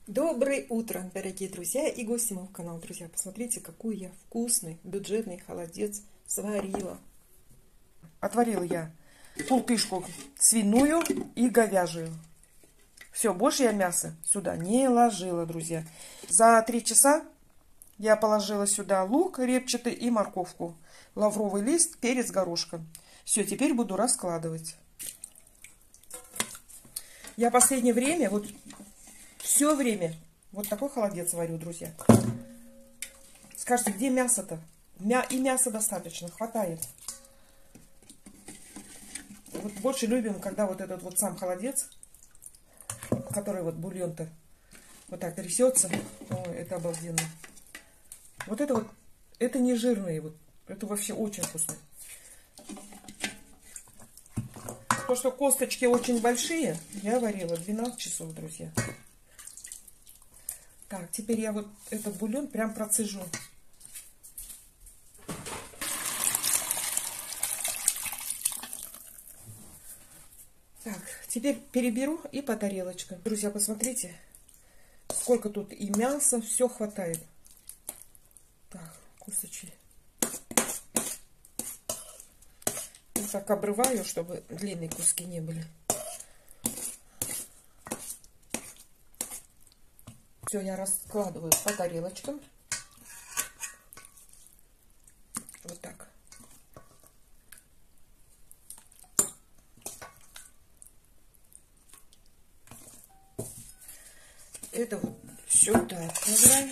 Доброе утро, дорогие друзья и гости моего канала. Друзья, посмотрите, какой я вкусный, бюджетный холодец сварила. Отварила я култышку свиную и говяжью. Все, больше я мясо сюда не ложила, друзья. За 3 часа я положила сюда лук репчатый и морковку, лавровый лист, перец, горошком. Все, теперь буду раскладывать. Я в последнее время, вот все время, вот такой холодец варю, друзья. Скажите, где мясо-то? И мяса достаточно, хватает. Вот больше любим, когда вот этот вот сам холодец, который вот бульон-то вот так трясется. Ой, это обалденно. Вот, это не жирные, вот, это вообще очень вкусно. То, что косточки очень большие, я варила 12 часов, друзья. Так, теперь я вот этот бульон прям процежу. Так, теперь переберу и по тарелочкам. Друзья, посмотрите, сколько тут и мяса, все хватает. Так, кусочки. Так обрываю, чтобы длинные куски не были. Все, я раскладываю по тарелочкам. Вот так. Это вот сюда отправляю.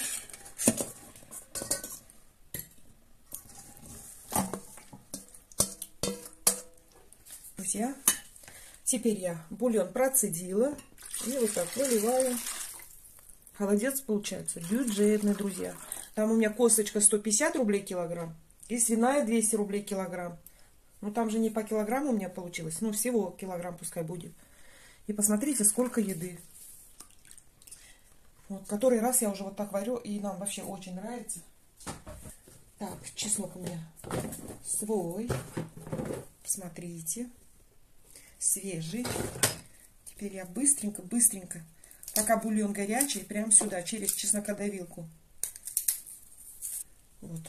Друзья, теперь я бульон процедила и вот так выливаю. Холодец получается бюджетный, друзья. Там у меня косточка 150 рублей килограмм и свиная 200 рублей килограмм. Ну там же не по килограмму у меня получилось, ну всего килограмм пускай будет. И посмотрите, сколько еды. Вот, который раз я уже вот так варю, и нам вообще очень нравится. Так, чеснок у меня свой. Смотрите. Свежий. Теперь я быстренько, пока бульон горячий, прям сюда, через чеснокодавилку. Вот.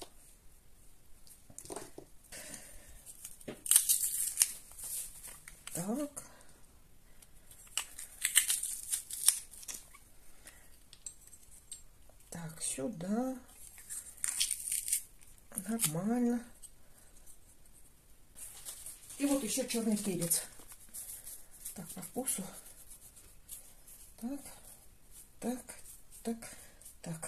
Так. Так, сюда. Нормально. И вот еще черный перец. Так, по вкусу. Так.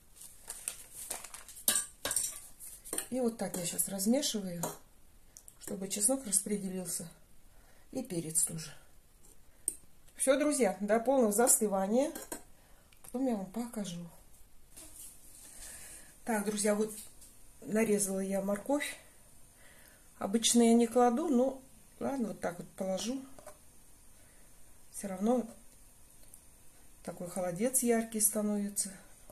И вот так я сейчас размешиваю, чтобы чеснок распределился. И перец тоже. Все, друзья, до полного застывания. Потом я вам покажу. Так, друзья, вот нарезала я морковь. Обычно я не кладу, но ладно, вот так вот положу. Все равно такой холодец яркий становится.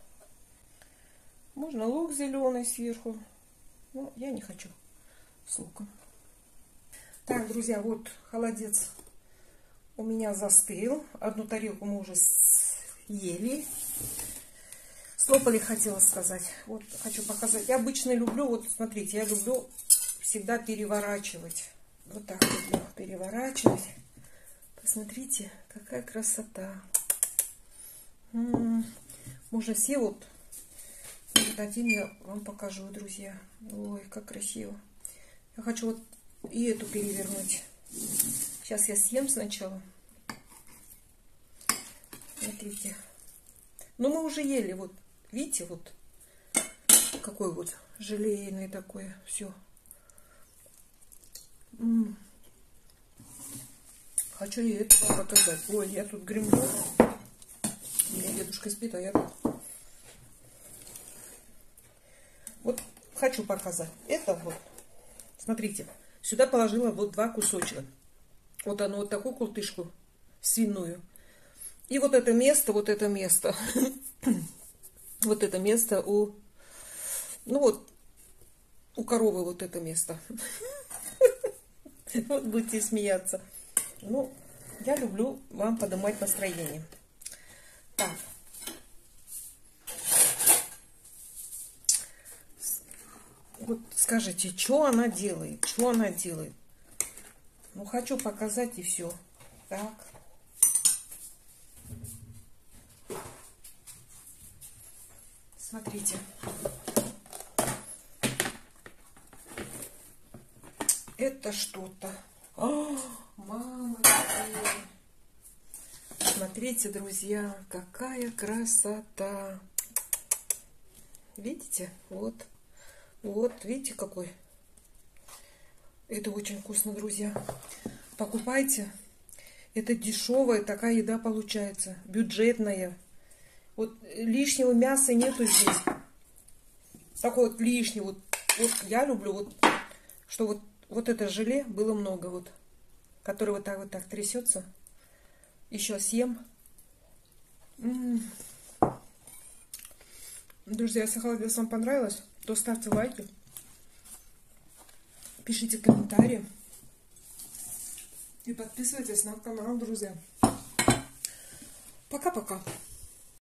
Можно лук зеленый сверху. Но я не хочу с луком. Так, друзья, вот холодец у меня застыл. Одну тарелку мы уже съели. Слопали, хотела сказать. Вот хочу показать. Я обычно люблю, вот смотрите, я люблю всегда переворачивать. Вот так люблю переворачивать. Посмотрите, какая красота. Можно все вот один я вам покажу, друзья. Ой, как красиво. Я хочу вот и эту перевернуть. Сейчас я съем сначала. Смотрите. Ну, мы уже ели, вот. Видите, вот. Какой вот желейный такое. Все. Хочу и это вам показать. Ой, я тут гремлю. У меня дедушка спит, а я тут. Вот хочу показать. Это вот. Смотрите. Сюда положила вот 2 кусочка. Вот оно, вот такую култышку свиную. И вот это место, вот это место. Вот это место у... Ну вот, у коровы вот это место. Вот будете смеяться. Ну, я люблю вам поднимать настроение. Так, Скажите, что она делает? Что она делает? Ну, хочу показать и все. Так. Смотрите. Это что-то. Мама мia. Смотрите, друзья, какая красота. Видите? Вот. Вот, видите, какой. Это очень вкусно, друзья. Покупайте. Это дешевая такая еда получается. Бюджетная. Вот лишнего мяса нету здесь. Такой вот лишний. Вот я люблю, вот, что вот это желе было много. Вот, которое вот так трясется. Еще съем. Друзья, если холодец вам понравилось, то ставьте лайки. Пишите комментарии. И подписывайтесь на канал, друзья. Пока-пока.